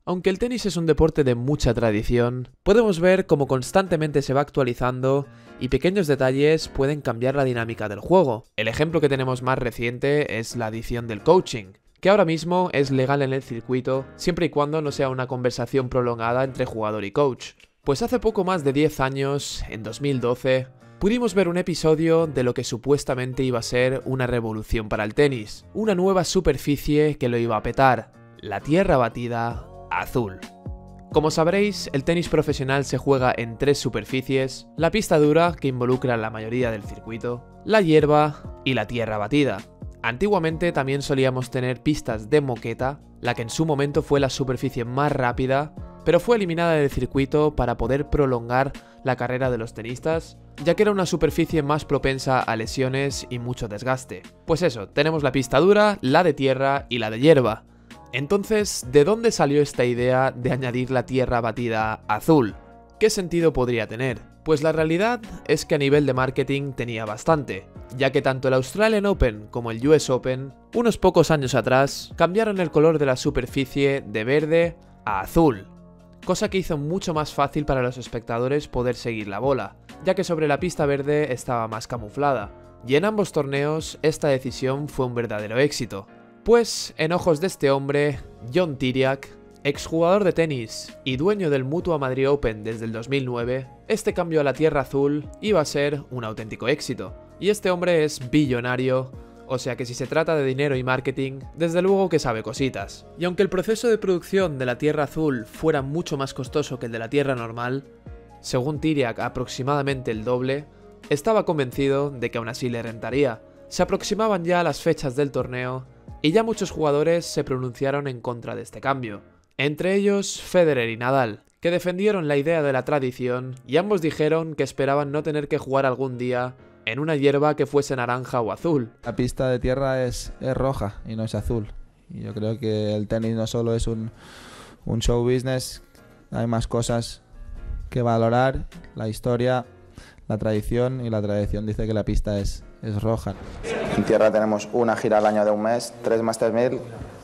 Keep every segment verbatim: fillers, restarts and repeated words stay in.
Aunque el tenis es un deporte de mucha tradición, podemos ver cómo constantemente se va actualizando y pequeños detalles pueden cambiar la dinámica del juego. El ejemplo que tenemos más reciente es la adición del coaching, que ahora mismo es legal en el circuito siempre y cuando no sea una conversación prolongada entre jugador y coach. Pues hace poco más de diez años, en dos mil doce, pudimos ver un episodio de lo que supuestamente iba a ser una revolución para el tenis, una nueva superficie que lo iba a petar, la tierra batida azul. Como sabréis, el tenis profesional se juega en tres superficies: la pista dura, que involucra la mayoría del circuito, la hierba y la tierra batida. Antiguamente también solíamos tener pistas de moqueta, la que en su momento fue la superficie más rápida, pero fue eliminada del circuito para poder prolongar la carrera de los tenistas, ya que era una superficie más propensa a lesiones y mucho desgaste. Pues eso, tenemos la pista dura, la de tierra y la de hierba. Entonces, ¿de dónde salió esta idea de añadir la tierra batida azul? ¿Qué sentido podría tener? Pues la realidad es que a nivel de marketing tenía bastante, ya que tanto el Australian Open como el U S Open, unos pocos años atrás, cambiaron el color de la superficie de verde a azul, cosa que hizo mucho más fácil para los espectadores poder seguir la bola, ya que sobre la pista verde estaba más camuflada, y en ambos torneos esta decisión fue un verdadero éxito. Pues, en ojos de este hombre, John Tiriac, exjugador de tenis y dueño del Mutua Madrid Open desde el dos mil nueve, este cambio a la tierra azul iba a ser un auténtico éxito. Y este hombre es billonario, o sea que si se trata de dinero y marketing, desde luego que sabe cositas. Y aunque el proceso de producción de la tierra azul fuera mucho más costoso que el de la tierra normal, según Tiriac aproximadamente el doble, estaba convencido de que aún así le rentaría. Se aproximaban ya las fechas del torneo, y ya muchos jugadores se pronunciaron en contra de este cambio, entre ellos Federer y Nadal, que defendieron la idea de la tradición y ambos dijeron que esperaban no tener que jugar algún día en una hierba que fuese naranja o azul. La pista de tierra es, es roja y no es azul, y yo creo que el tenis no solo es un, un show business, hay más cosas que valorar: la historia, la tradición, y la tradición dice que la pista es, es roja. En tierra tenemos una gira al año de un mes, tres Masters mil,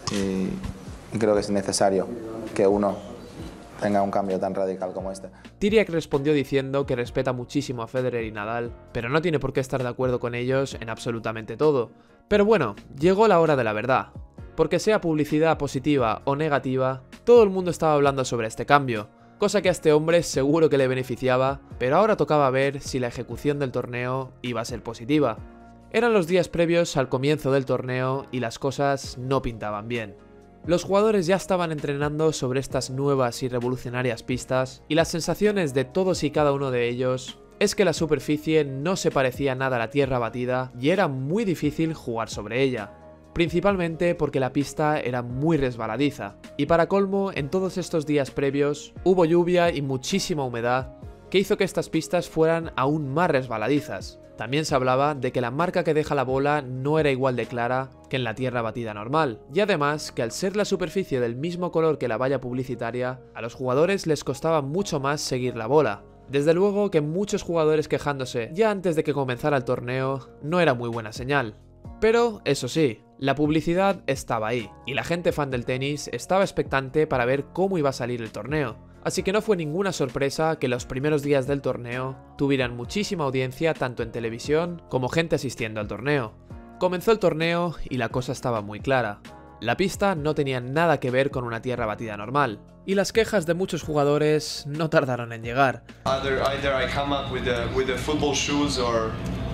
y, y creo que es necesario que uno tenga un cambio tan radical como este. Tiriac respondió diciendo que respeta muchísimo a Federer y Nadal, pero no tiene por qué estar de acuerdo con ellos en absolutamente todo. Pero bueno, llegó la hora de la verdad, porque sea publicidad positiva o negativa, todo el mundo estaba hablando sobre este cambio, cosa que a este hombre seguro que le beneficiaba, pero ahora tocaba ver si la ejecución del torneo iba a ser positiva. Eran los días previos al comienzo del torneo y las cosas no pintaban bien. Los jugadores ya estaban entrenando sobre estas nuevas y revolucionarias pistas, y las sensaciones de todos y cada uno de ellos es que la superficie no se parecía nada a la tierra batida y era muy difícil jugar sobre ella, principalmente porque la pista era muy resbaladiza, y para colmo, en todos estos días previos hubo lluvia y muchísima humedad que hizo que estas pistas fueran aún más resbaladizas. También se hablaba de que la marca que deja la bola no era igual de clara que en la tierra batida normal, y además que al ser la superficie del mismo color que la valla publicitaria, a los jugadores les costaba mucho más seguir la bola. Desde luego que muchos jugadores quejándose ya antes de que comenzara el torneo no era muy buena señal. Pero, eso sí, la publicidad estaba ahí, y la gente fan del tenis estaba expectante para ver cómo iba a salir el torneo. Así que no fue ninguna sorpresa que los primeros días del torneo tuvieran muchísima audiencia tanto en televisión como gente asistiendo al torneo. Comenzó el torneo y la cosa estaba muy clara. La pista no tenía nada que ver con una tierra batida normal, y las quejas de muchos jugadores no tardaron en llegar. Either, either I come up with the, with the football shoes or...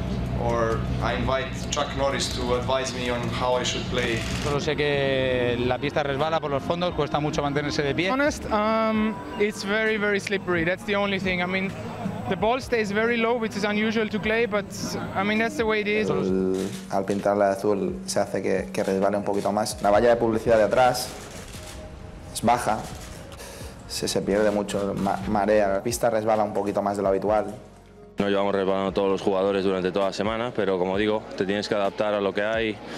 or I invite Chuck Norris to advise me on how I should play. Solo sé que la pista resbala por los fondos, cuesta mucho mantenerse de pie. Honest, um, it's very very slippery. That's the only thing. I mean, the ball stays very low, which is unusual to clay, but I mean that's the way it is. El, al pintarla de azul se hace que, que resbale un poquito más. La valla de publicidad de atrás es baja, se, se pierde mucho, ma, marea. La pista resbala un poquito más de lo habitual. Nos llevamos resbalando todos los jugadores durante toda la semana, pero como digo, te tienes que adaptar a lo que hay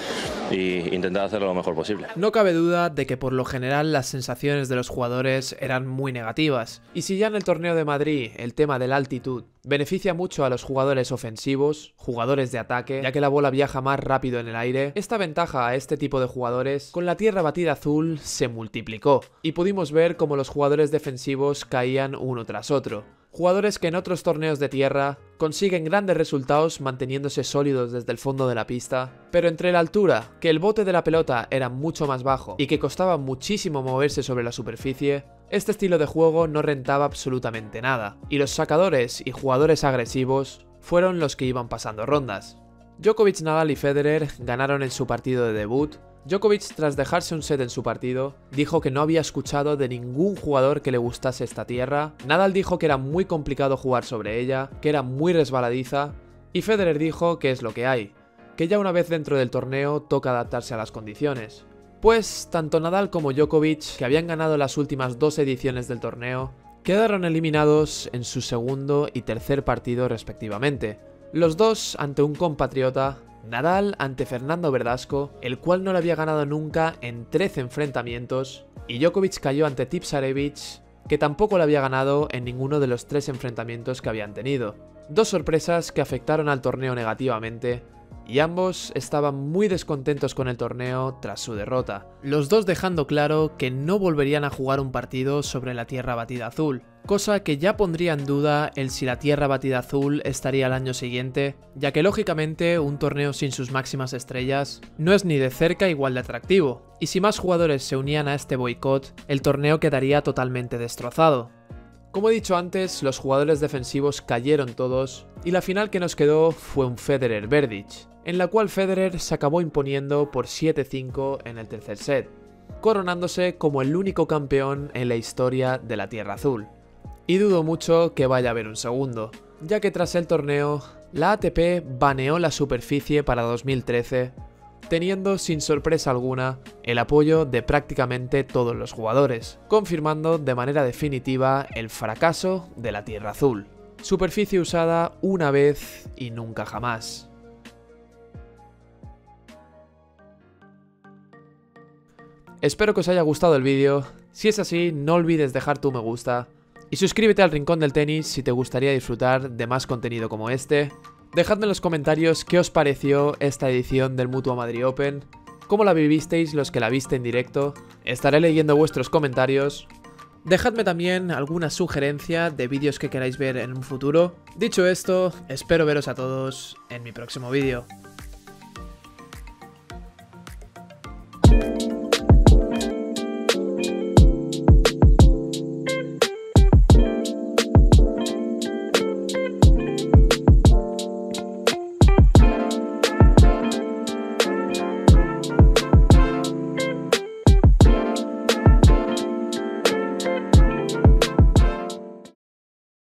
e intentar hacerlo lo mejor posible. No cabe duda de que por lo general las sensaciones de los jugadores eran muy negativas, y si ya en el torneo de Madrid el tema de la altitud beneficia mucho a los jugadores ofensivos, jugadores de ataque, ya que la bola viaja más rápido en el aire, esta ventaja a este tipo de jugadores con la tierra batida azul se multiplicó, y pudimos ver cómo los jugadores defensivos caían uno tras otro. Jugadores que en otros torneos de tierra consiguen grandes resultados manteniéndose sólidos desde el fondo de la pista, pero entre la altura, que el bote de la pelota era mucho más bajo y que costaba muchísimo moverse sobre la superficie, este estilo de juego no rentaba absolutamente nada, y los sacadores y jugadores agresivos fueron los que iban pasando rondas. Djokovic, Nadal y Federer ganaron en su partido de debut. Djokovic, tras dejarse un set en su partido, dijo que no había escuchado de ningún jugador que le gustase esta tierra. Nadal dijo que era muy complicado jugar sobre ella, que era muy resbaladiza, y Federer dijo que es lo que hay, que ya una vez dentro del torneo toca adaptarse a las condiciones. Pues tanto Nadal como Djokovic, que habían ganado las últimas dos ediciones del torneo, quedaron eliminados en su segundo y tercer partido respectivamente. Los dos ante un compatriota, Nadal ante Fernando Verdasco, el cual no le había ganado nunca en trece enfrentamientos, y Djokovic cayó ante Tipsarevic, que tampoco le había ganado en ninguno de los tres enfrentamientos que habían tenido. Dos sorpresas que afectaron al torneo negativamente, y ambos estaban muy descontentos con el torneo tras su derrota, los dos dejando claro que no volverían a jugar un partido sobre la tierra batida azul, cosa que ya pondría en duda el si la tierra batida azul estaría el año siguiente, ya que lógicamente un torneo sin sus máximas estrellas no es ni de cerca igual de atractivo, y si más jugadores se unían a este boicot, el torneo quedaría totalmente destrozado. Como he dicho antes, los jugadores defensivos cayeron todos, y la final que nos quedó fue un Federer-Berdych, en la cual Federer se acabó imponiendo por siete cinco en el tercer set, coronándose como el único campeón en la historia de la Tierra Azul. Y dudo mucho que vaya a haber un segundo, ya que tras el torneo, la A T P baneó la superficie para dos mil trece, teniendo sin sorpresa alguna el apoyo de prácticamente todos los jugadores, confirmando de manera definitiva el fracaso de la Tierra Azul. Superficie usada una vez y nunca jamás. Espero que os haya gustado el vídeo. Si es así, no olvides dejar tu me gusta y suscríbete al Rincón del Tenis si te gustaría disfrutar de más contenido como este. Dejadme en los comentarios qué os pareció esta edición del Mutua Madrid Open, cómo la vivisteis los que la viste en directo. Estaré leyendo vuestros comentarios. Dejadme también alguna sugerencia de vídeos que queráis ver en un futuro. Dicho esto, espero veros a todos en mi próximo vídeo.